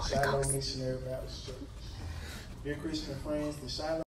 Shiloh Missionary Baptist Church. Dear Christian friends, the Shiloh